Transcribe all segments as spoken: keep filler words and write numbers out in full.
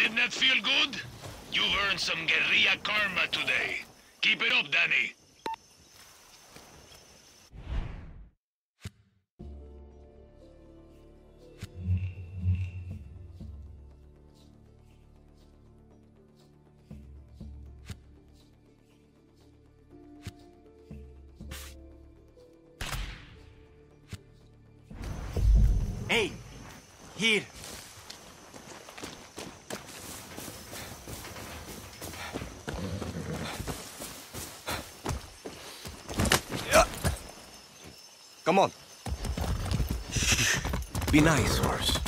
Didn't that feel good? You've earned some guerrilla karma today. Keep it up, Danny. Hey, here. Come on. Shh. Be nice, horse.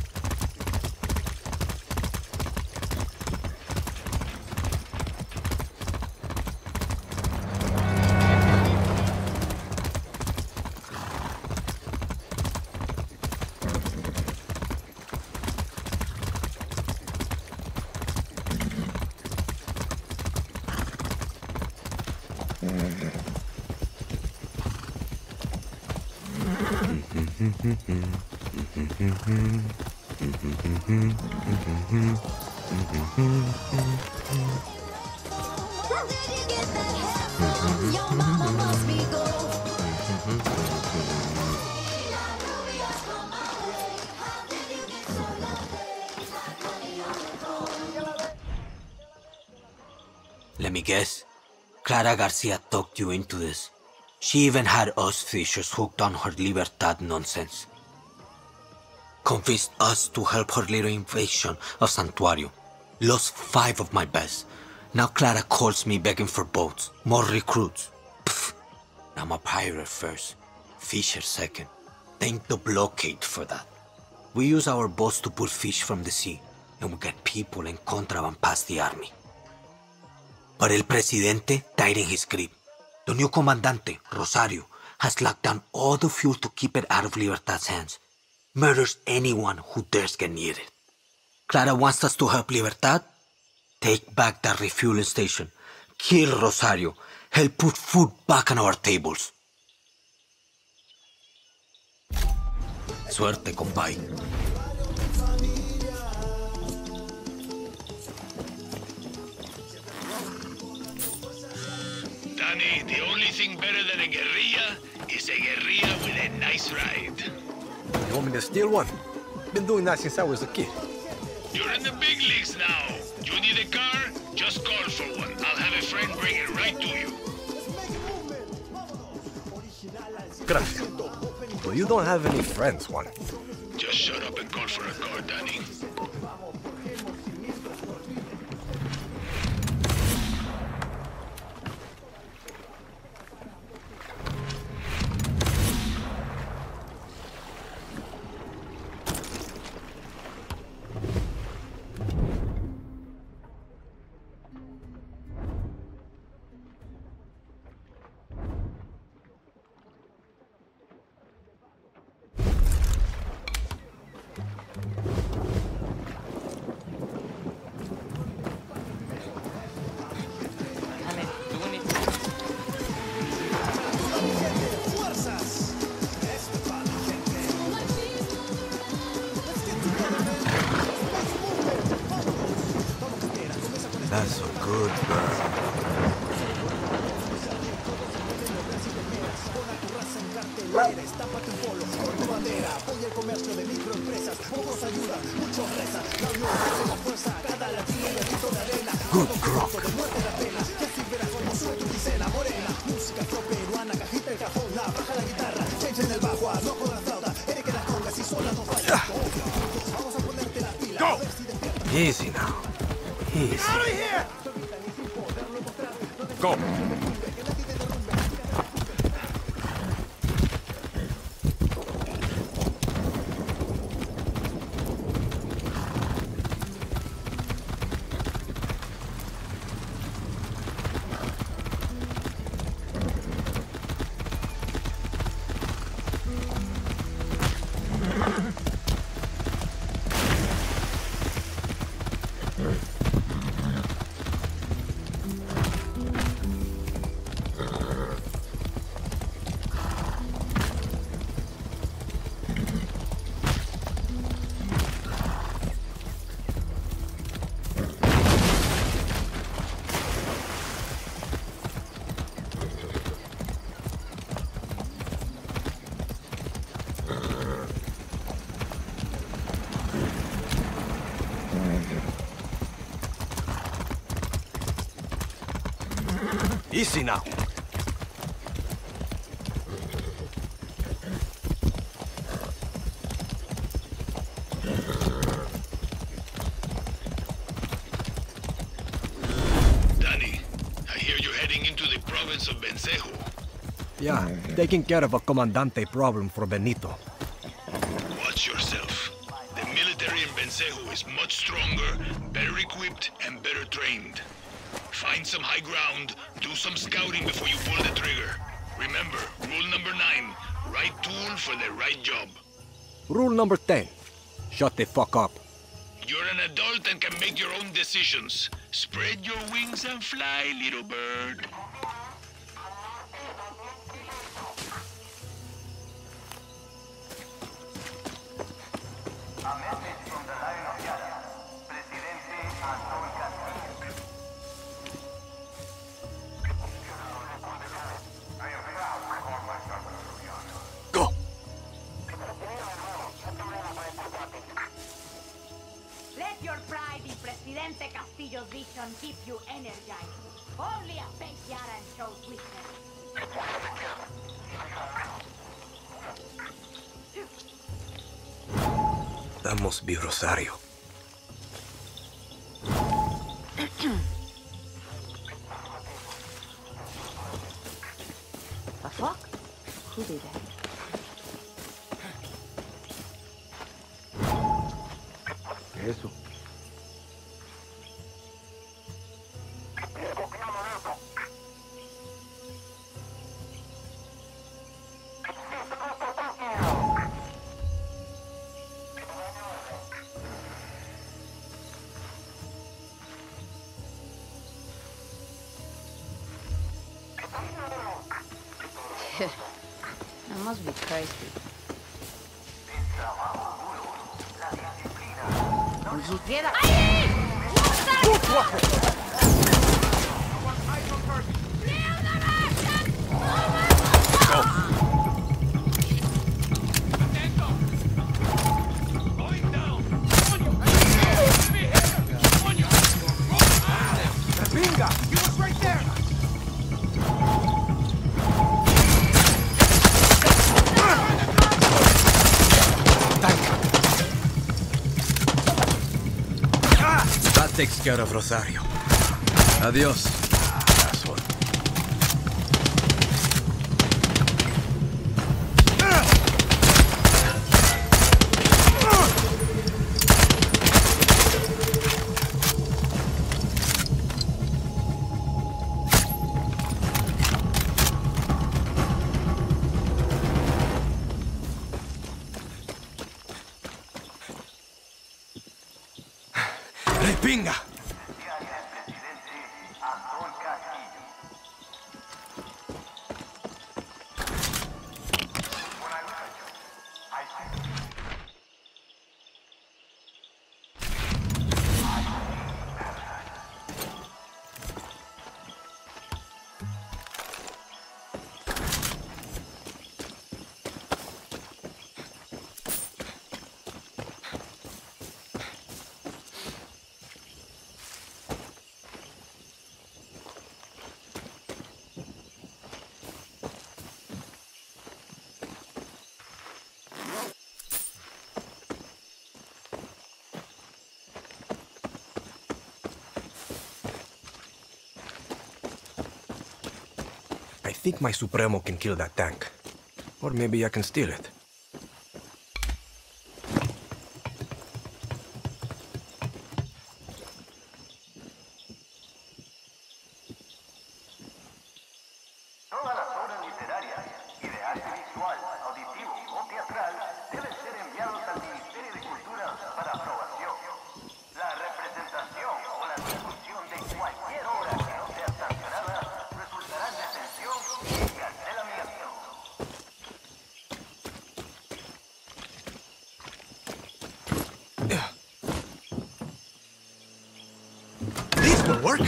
Let me guess. Clara Garcia talked you into this. She even had us fishers hooked on her Libertad nonsense. Convinced us to help her little invasion of Santuario. Lost five of my best. Now Clara calls me begging for boats, more recruits. Pfft. I'm a pirate first, fisher second. Thank the blockade for that. We use our boats to pull fish from the sea, and we get people and contraband past the army. But El Presidente died in his grip. The new Comandante, Rosario, has locked down all the fuel to keep it out of Libertad's hands. Murders anyone who dares get near it. Clara wants us to help Libertad? Take back that refueling station. Kill Rosario. Help put food back on our tables. Suerte, compay. Danny, the only thing better than a guerrilla is a guerrilla with a nice ride. You want me to steal one? Been doing that since I was a kid. You're in the big leagues now. You need a car? Just call for one. I'll have a friend bring it right to you. Gracias. Well, you don't have any friends, Juan. Just shut up and call for a car, Danny. That's so good, girl. Good grog. Go! Easy now. Easy. Out of here! Go! Easy now. Danny, I hear you're heading into the province of Vencejo. Yeah, taking care of a comandante problem for Benito. Watch yourself. The military in Vencejo is much stronger, better equipped, and better trained. Find some high ground, do some scouting before you pull the trigger. Remember, rule number nine, right tool for the right job. Rule number ten. Shut the fuck up. You're an adult and can make your own decisions. Spread your wings and fly, little bird. Go! Let your pride in Presidente Castillo's vision keep you energized. Only a fake Yaran shows weakness. That must be Rosario. The fuck? Who did that? ¿Qué es eso? That must be crazy. Ni siquiera... Venga! He was right there! That takes care of Rosario. Adios, asshole. ¡Repinga! I think my Supremo can kill that tank. Or maybe I can steal it. Todas las obras literarias y de arte visual, auditivo o teatral deben ser enviados al Ministerio de Cultura para aprobación. La representación o la difusión de cualquier obra que no sea sancionada resultará en detención y encarcelamiento. This will work!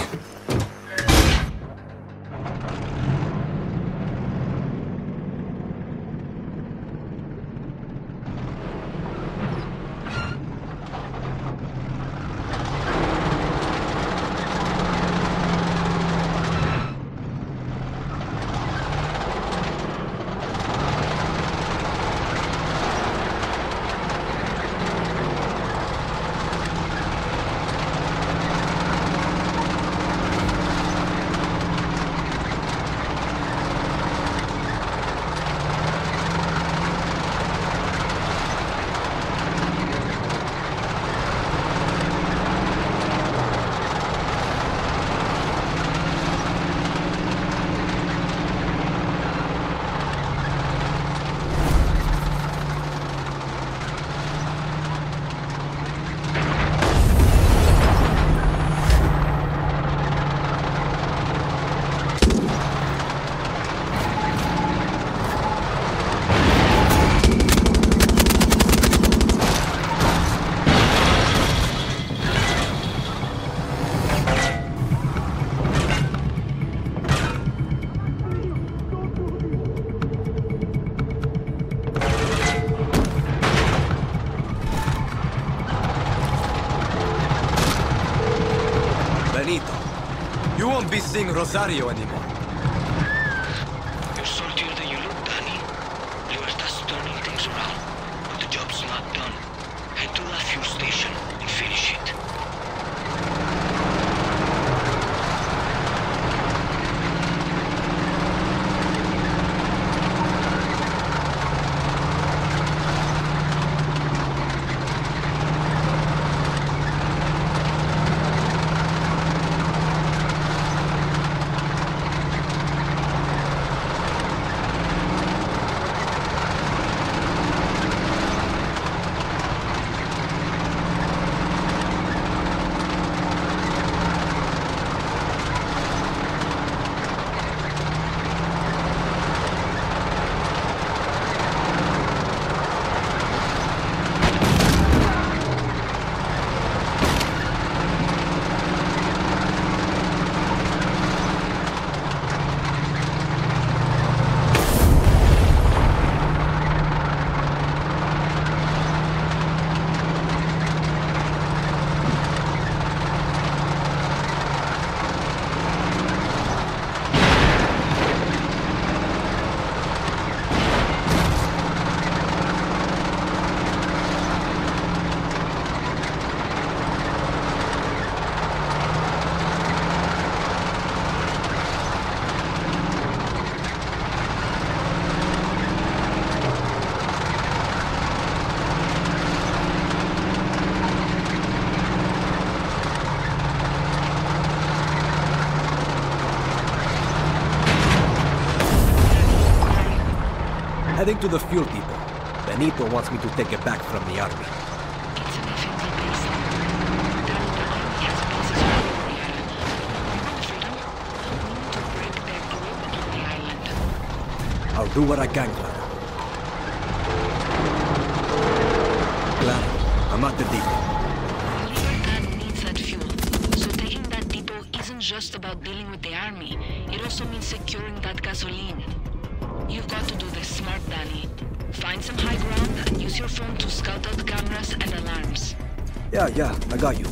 won't be seeing Rosario anymore. You're saltier than you look, Danny. Libertad's turning things around, but the job's not done. Head to that fuel station and finish it. Heading to the fuel depot. Benito wants me to take it back from the army. It's an infantry base. Danny, the army has bases all over the island. We want freedom. We need to break their grip on the island. I'll do what I can, Clara. Clara, I'm at the depot. Libertad needs that fuel. So taking that depot isn't just about dealing with the army. It also means securing that gasoline. You've got to do this smart, Danny. Find some high ground and use your phone to scout out cameras and alarms. Yeah, yeah, I got you.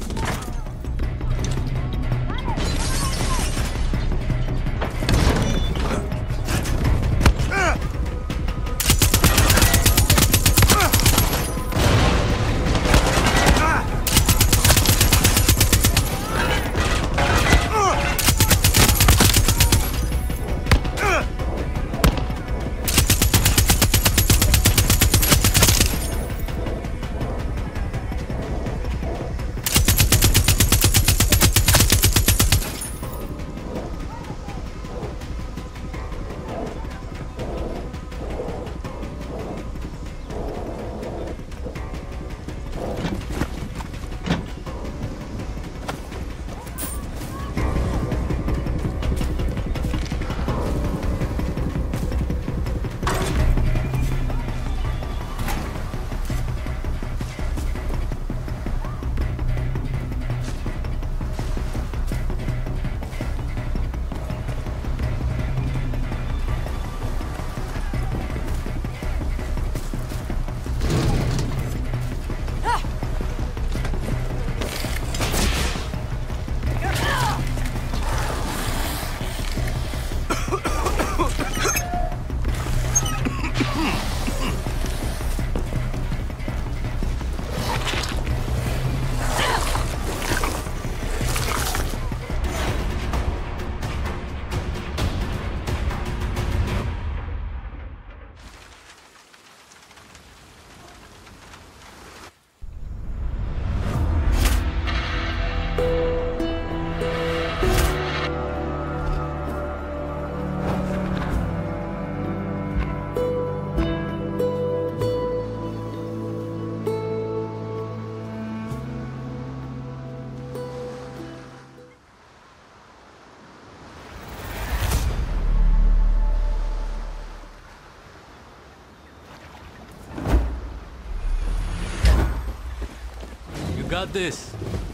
Got this.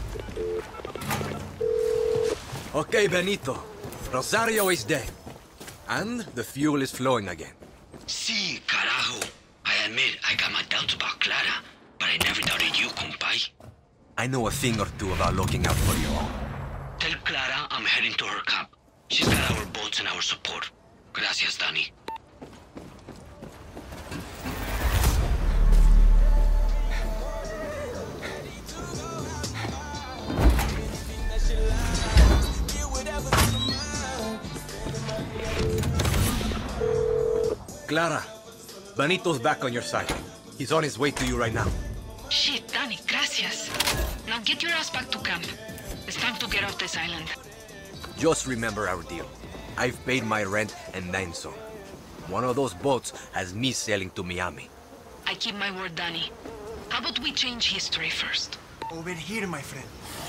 Okay, Benito. Rosario is dead. And the fuel is flowing again. Sí, carajo. I admit I got my doubts about Clara, but I never doubted you, compay. I know a thing or two about looking out for your own. Tell Clara I'm I'm heading to her camp. She's got our boats and our support. Gracias, Danny. Clara, Benito's back on your side. He's on his way to you right now. Shit, Danny, gracias. Now get your ass back to camp. It's time to get off this island. Just remember our deal. I've paid my rent and then some. One of those boats has me sailing to Miami. I keep my word, Danny. How about we change history first? Over here, my friend.